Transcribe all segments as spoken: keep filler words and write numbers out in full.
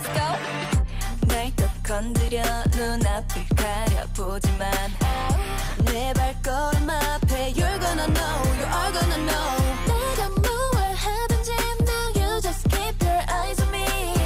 let's go. 날 또 건드려 눈앞을 가려보지만 내 발걸음 앞에 You're gonna know, you are gonna know. 내가 뭘 하든지 now you just keep your eyes on me.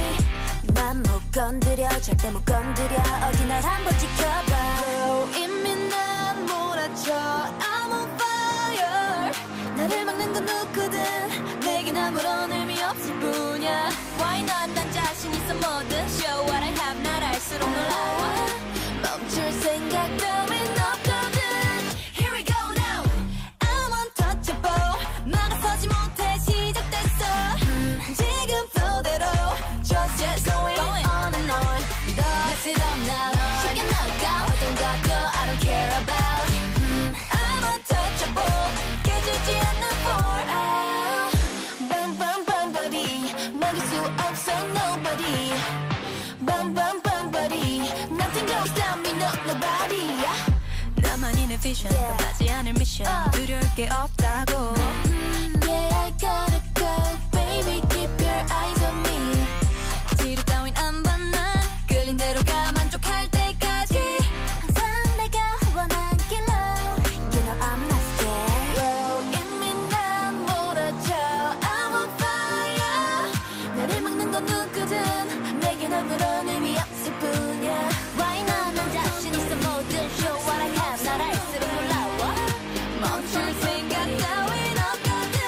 난 못 건드려 절대 못 건드려 어디 날 한번 지켜봐. Girl, 이미 난 몰아쳐 I'm on fire. 나를 막는 건 누구든 내겐 아무런 의미 없을 뿐이야. Why not 난 자신 있어 뭐든 Show what I have 날 알수록 놀라워. 멈출 생각 따윈 없거든. Here we go now. I'm untouchable. 막아서지 못해 시작됐어. 음, 지금 flow대로 Just just going on and on. Mess it up now. 쉽게 나가 어떤 것도 I don't care about. 음, I'm untouchable. 깨지지 않는 for ah. Bam bam bam body. 막을 수 없어 nobody. Bam bam bam body. Nothing gonna stop me no nobody. 나만이 내 vision. 끝나지 않을 mission. 두려울 게 없다고. Yeah I gotta go. Baby keep your eyes on me. 지루 따윈 안 봐 난 끌린 대로 가 만족할 때까지. 항상 내가 원한 길로. You know I'm not scared. Well, 이미 난 몰아쳐 I'm on fire. 나를 막는 건 누구든 내겐 아무런 의미 없을 뿐이야. Why not 난 자신 있어 모든 Show what I have 날 알수록 놀라워. 멈출 생각 따윈 없거든.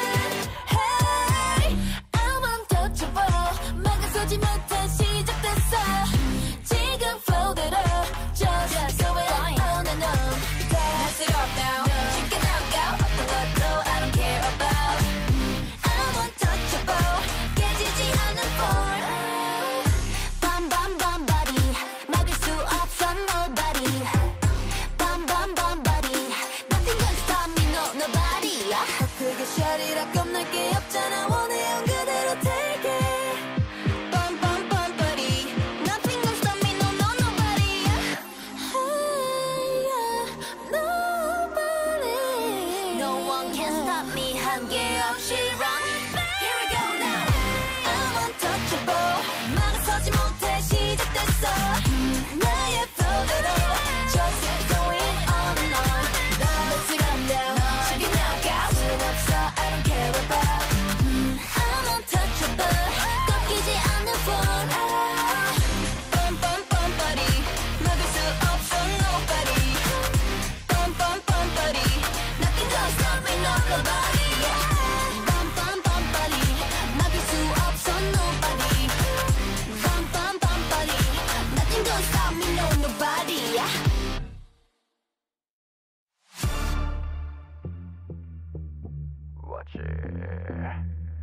Hey I'm untouchable. 막아서지 못해 시작됐어. 지금 flow대로 Just going on and on. Mess it up now. 쉽게 나가 어떤 것도 I don't care about. I'm untouchable. 깨지지 않는 for Bam bam bam body. 막을 수 없어 nobody. Bam bam bam body. Nothing gonna stop me no nobody. 그게 샤리라 겁날 게 없잖아. 원해요 그대로 take it. Bam bam bam body. Nothing gonna stop me no no nobody. Hey, yeah, nobody. No one can stop me 한계 없이 run. Here we go now. I'm untouchable. 막아서지 못해 시작됐어. 음, 나의 flow대로 Just going on and on. Let's get up now. 쉽게 나가 수 없어 I don't care about. 음, I'm untouchable. 꺾이지 않는 phone. ah. Bum bum bum body. 막을 수 없어 nobody. Bum bum bum body. Nothing gonna stop me no nobody. Bum bum bum body. 막을 수 없어 nobody. Bum bum bum body. Nothing gonna stop me no nobody. Watch it.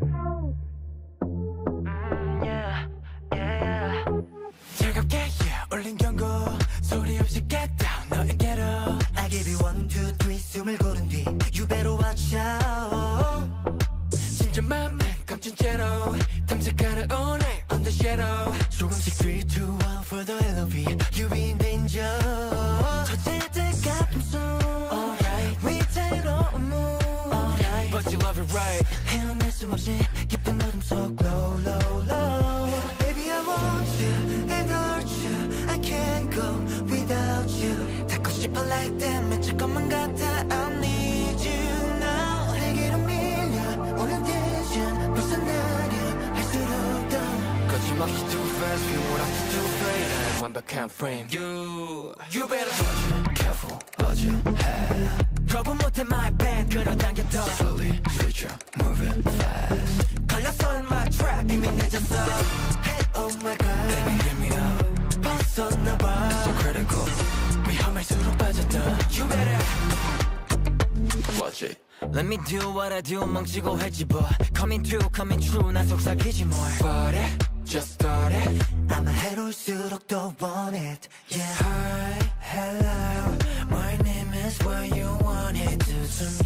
Yeah, yeah. 즐겁게 yeah, 올린 경고 소리 없이 get down 너에게로 I give you one two three 숨을 고른 뒤 You better watch out. 진짜 맘은 감춘 채로 탐색하는 all night on the shadow. 조금씩 three two one for the L O V. You be in danger. 터질 때 가끔씩 alright 위태로운 move alright But you love it right. 헤어낼 수 없이 깊은 어둠 속 low low low. Baby I want you and hurt you. I can't go without you. 닿고 싶어 like that 미칠 것만 같아. I need you now. 내게로 밀려 오는 tension 벗어나려 할수록 더 거침없이 too fast, feel what I can too fast. 완벽한 frame. You You better Careful, what you have. 거부 못해 my band 끌어당겨 더 Slowly switch up, moving fast. 걸렸어 in my trap 이미 늦었어. Hey oh my god Baby, give me up. 벗어나봐 So critical. 위험할수록 빠졌다. You better Watch it. Let me do what I do 멍치고 했지 but Coming through coming true 난 속삭이지 more. But it just started. 아마 해로울수록 더 want it. Yeah. Hi, hello. My name is what you wanted to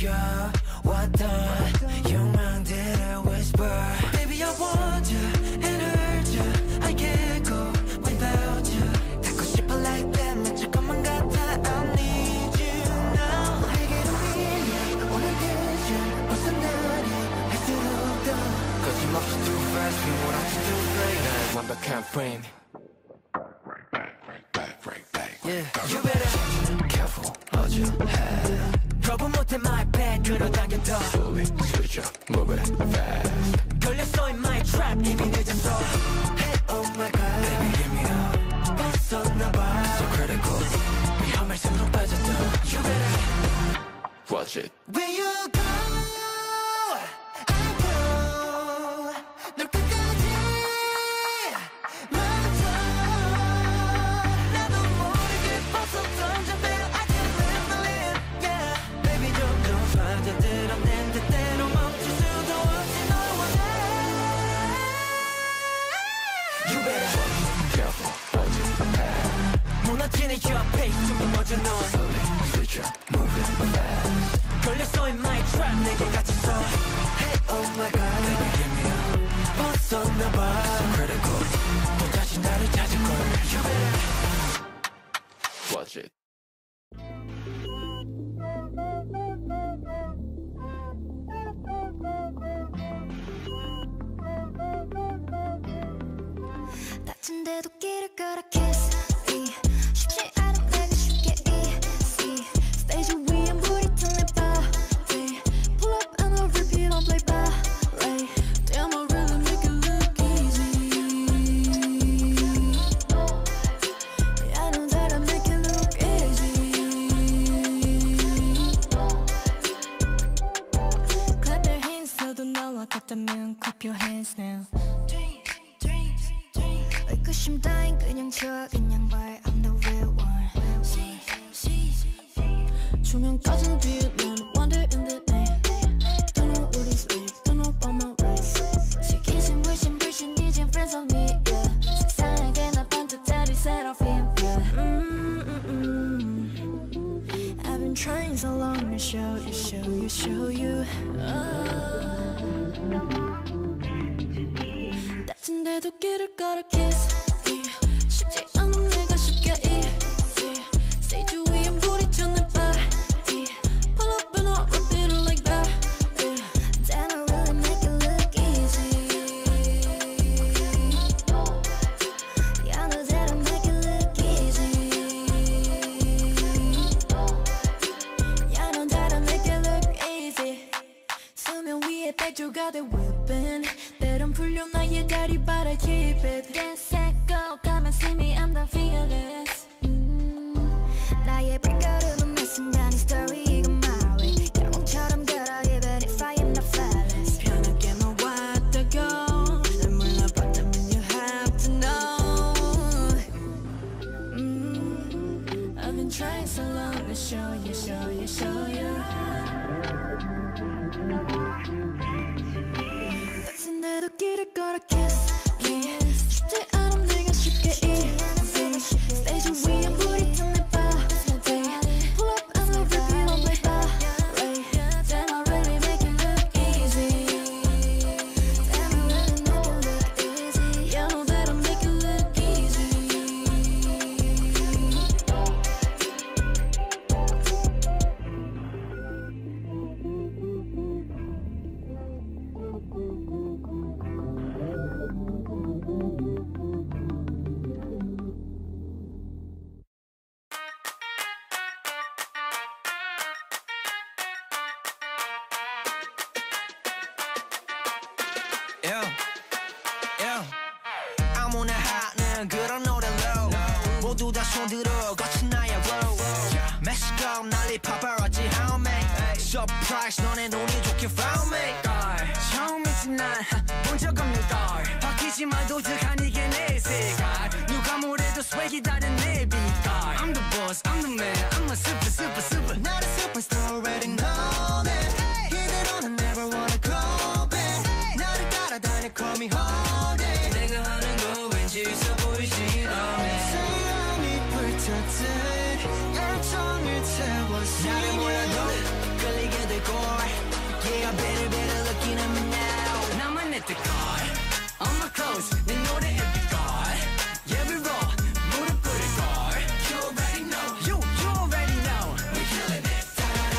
숨겨왔던 욕망들을 whisper. Baby I want you and hurt you. I can't go without you. 닿고 싶어 like that 미칠 것만 같아. I need you now. 내게로 밀려 오는 tension 벗어나려 할수록 더 거침없이 too fast, feel what I can too fast. 완벽한 kind of friend. Yeah, you better Careful what you have. 거부 못해 my bad 끌어당겨 더 Slowly switch up, move it fast. 걸렸어 in my trap 이미 늦었어. Hey oh my god Baby give me up. 벗어나봐 So critical. 위험할 틈으로 빠졌다. You better Watch it. Where you go I go 널 끝까지 멈춰 나도 모르게 벗어 던져 Baby I can't handle it yeah Baby 점점 빠져들어낸 듯대로 멈출 수도 없이 널 원해 You better Careful what you have. 무너지는 your pace 좀 넘어져 넌 Slowly switch up, move it fast. 걸렸어 in my trap 내게 갇혔어 Hey oh my god Baby give me up. 벗어나봐 So critical. 또다시 나를 찾을걸 You better Watch it. 다친데도 길을 걸어 kiss me 쉽지 않은 내가 쉽게 easy 스테이지 위엔 불이 튼 내 body Pull up and I'll repeat on play ballet Damn I really make it look easy I know that I make it look easy Clap your hands 너도 나와 같다면 clap your hands now 의구심 따윈 그냥 줘 그냥 말 I'm the real one 조명 꺼진 뒤에 난 wander in the night Don't know what is real, don't know about my race 시기심 불신 불신 이젠 friends on me yeah 세상에게 나 반듯하리 seraphim yeah mm, mm, mm. I've been trying so long to show you, show you, show you 다친데도 길을 걸어 kiss me 쉽지 않은 내가 쉽게 easy Stage 위엔 불이 튼 내 body Pull up and I'll repeat it like that yeah. Damn I really make it look easy Yeah I know that I make it look easy Yeah I know that I make it look easy 수면 위에 백조가 돼 whipping 때론 풀려 나의 다리 but I keep it Dance and go come and see me I'm the fearless 음, 나의 발걸음은 매 순간의 story 이건 my way 영웅처럼 걸어 even if I am not flawless 편하게 놓았다고 날 몰라봤다면 you have to know 음, I've been trying so long to show you show you show you 다친데도 길을 걸어 kiss me 쉽지 않은 내가 쉽게 easy 스테이지 위엔 불이 튼 내 body Pull up and I'll repeat on my ballet Damn I really make it look easy Damn I really make it look easy You know that I make it look easy Yeah, yeah. 아무나 하는 그런 노래로 모두 다 손들어 거친 나의 road 멕시코 난리 paparazzi how me Surprise 너네 눈이 좋게 found me 처음이지 난 본 적 없는 걸 바뀌지 말도 득한 이게 내 색깔 누가 뭐래도 swag이 다른 내 빛깔 I'm the boss, I'm the man, I'm a super super super not a superstar already know that 이대로는 never wanna go back 나를 따라다녀 call me holiday 내가 하는 거 왠지 있어 보이지 않네 사랑이 불탔듯 열정을 태웠어 나를 몰라도 끌리게 될 걸 Yeah better better looking at me now 나만 내 뜻걸 On my clothes 내 노래 every 걸 Yeah we roll 무릎 꿇을 걸 You already know You, you already know We killing it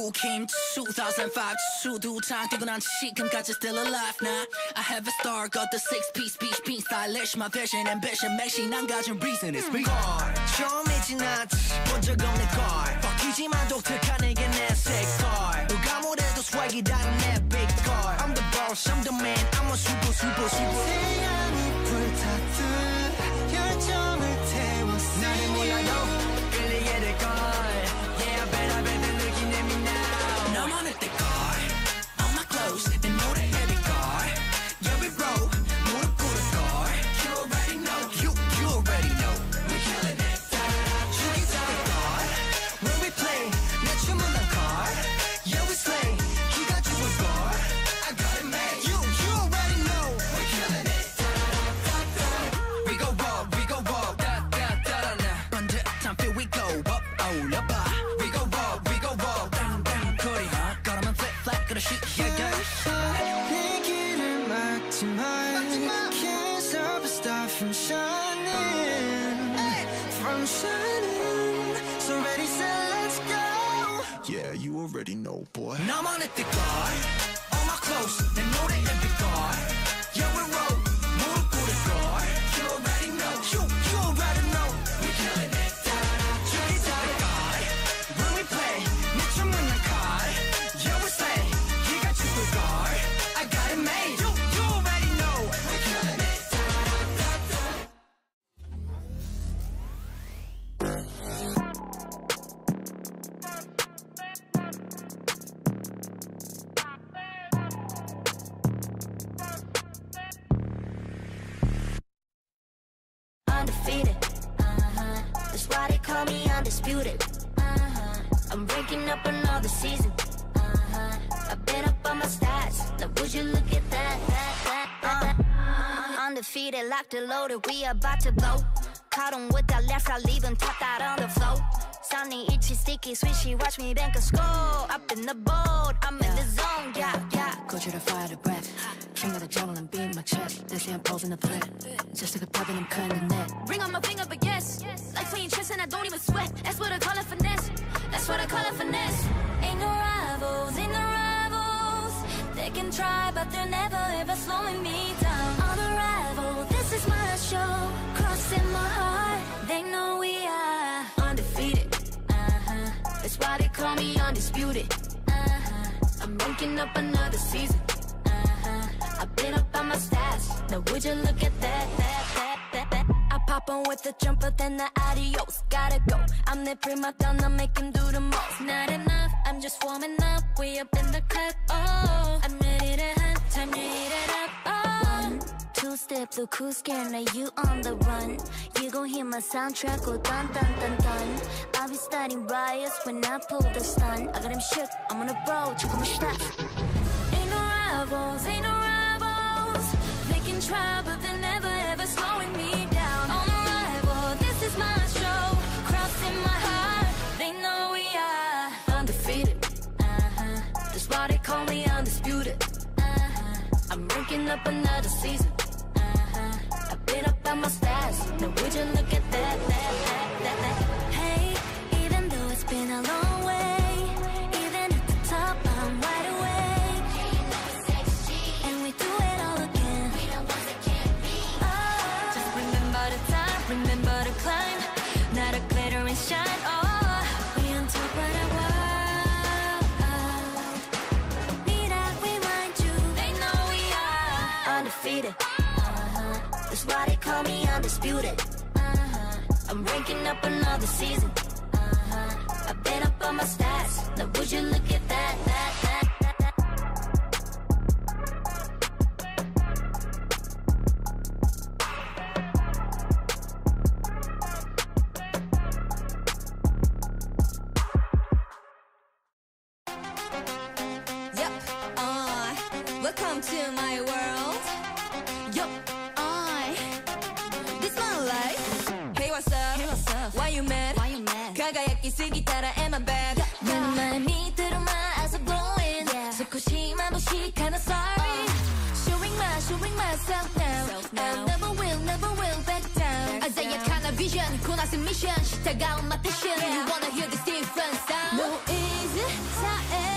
who came to two thousand five 수두창 뛰고 난 지금까지 still alive now I have a star got the six piece beach beat stylish my vision ambition 맥신 안 가진 reason is me 처음이진 않지 본 적 없는 걸 바뀌지만 독특한 내게 내 색깔 누가 뭐래도 swag이 다른 내 big car I'm the boss I'm the man I'm a super super super 태양이 불탔듯 열정을 태웠어 나를 몰라도 끌리게 될걸 Yeah better better looking at me now 너만을 뗄걸 All my clothes 내 노래 every car Yeah we roll 무릎 꿇을걸 You already know You you already know We killing it 죽이 다를걸 When we play 내 춤은 난 car Yeah we slay 기가 죽을걸 I got it made You you already know We killing it We go walk we go walk da da da da Run the time feel we go up 올려봐 We go walk we go walk bang bang 거리 걸으면 flip flap 그릇이 yeah yeah 내 길을 막지 마 Can't stop a star from shining From shining So ready set let's go Yeah you already know boy 나만의 뜰걸 All my clothes 내 노래 every car Yeah we roll 무릎 꿇을걸 You already know You you already know We killing it 죽이 다를걸 When we play 내 춤은 난 car Yeah we slay 기가 죽을걸 I got it made You you already know We killing it Undefeated, uh-huh. That's why they call me undisputed, uh-huh. I'm breaking up another season, uh-huh. I've been up on my stats. Now would you look at that, that, that, that, that. Undefeated, locked and loaded, we about to blow. Caught 'em with that left, I leave 'em tapped out on the floor. Sounding itchy, sticky, swishy, watch me bank a score. Up in the boat, I'm in the zone, yeah, yeah. Go to the fire, the breath. King of the jungle and beat my chest. They say I'm posing the threat. Just like a puppet, I'm cutting the net. Ring on my finger, but yes, like playing chess and I don't even sweat. That's what I call it finesse. That's what I call it finesse. Ain't no rivals, ain't no rivals. They can try, but they're never ever slowing me down. Unrivaled, this is my show. Crossing my heart, they know we are undefeated. Uh-huh. That's why they call me undisputed. Uh-huh. I'm ranking up another season. Uh-huh. I've been up on my stats. Now would you look at that, that, that, that, that. I pop on with the jumper, then the adios. Gotta go. I'm the prima donna, make him do the most. Not enough, I'm just warming up. We up in the cut, oh. I'm ready to hunt, time to heat it up, oh. One, two step, look who's scared, now you on the run. You gon' hear my soundtrack go dun dun dun dun. I'll be starting riots when I pull the stun. I got him shook, I'm on a road, check my shot. Ain't no rivals, ain't no rivals. They can try, but they're never ever slowing me down. On arrival, this is my show. Crossing my heart, they know we are undefeated. Uh-huh. That's why they call me undisputed. Uh-huh. I'm ranking up another season. Uh-huh. I've been up on my stats. Now would you look at that, that, that, that, that. Hey, even though it's been a long way, even at the top, I'm wide awake. And we do it all again. Oh, just remember the time, remember the climb. Not a glitter and shine, oh. We on top of the world. Need I remind you, they know we are undefeated. Uh-huh. That's why they call me undisputed. Uh-huh. I'm ranking up another season. Uh-huh. I've been up on my stats. Now would you look at that, that, that, that, that. Yup, uh, welcome to my world. Yup, I, this my life. Hey, what's up? Hey, what's up? Why you mad? Why you mad? 가가야끼 쓰기 따라 am I bad? 내 맘이 들어마 as I'm blowing. 조금씩 마무식하는 sorry. Showing my, showing myself now. I never will, never will back down. 아자약한 vision, 고나스 mission. 다가온 my passion. You wanna hear this different sound? No easy, 사에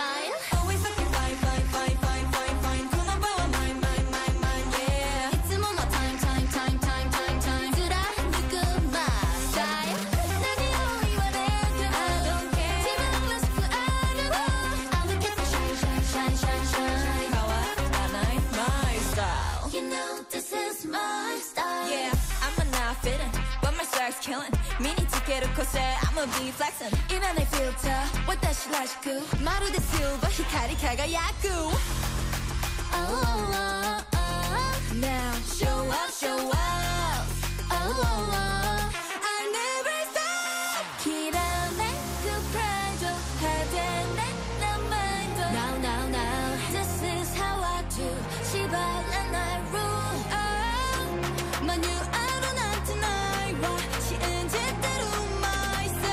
style. Always looking fine, fine, fine, fine, fine, fine. 돈 안 벌어, mine, mine, mine, mine, yeah.いつもの time, time, time, time, time, time.貫く my style.何を言われても I don't care. 自分らしくあるの I'll make it shine, shine, shine, shine, shine. 変わらない my style. You know this is my style. Yeah, I'm not fitting, but my swag's killing. 미니 티켓을 코세, I'ma be flexing. 이면의 filter, 와다시らしく まるで silver, 光り輝く Oh, oh, oh, oh. Now show up, show up. Oh, oh, oh. I never stop. きらめく pride, heaven and the mind. Now, now, now. This is how I do. 縛らない rule. Oh, 마뉴아로 난 tonight. 와, 시은지대로 myself.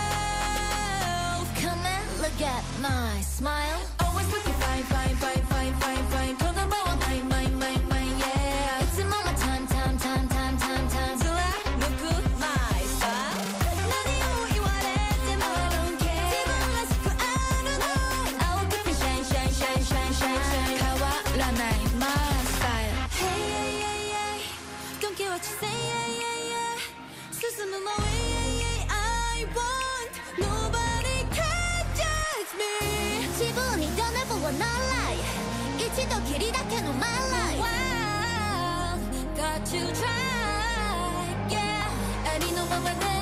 Come and look at my smile. Always looking fine, fine, fine, fine, fine, fine. 돈 안 벌어, mine, mine, mine, mine, yeah. It's in my time, time, time, time, time, time.貫く my style. 何を言われても I don't care. 自分らしくあるの I'll keep it shine, shine, shine, shine, shine, shine. 変わらない my style. Hey, hey, hey, hey. Don't care what you say, yeah, yeah, yeah. 進む my way, yeah, yeah. I want nobody can judge me. 自分に don't ever wanna lie. 一度きりだけの my life. Wow, got to try, yeah. ありのままで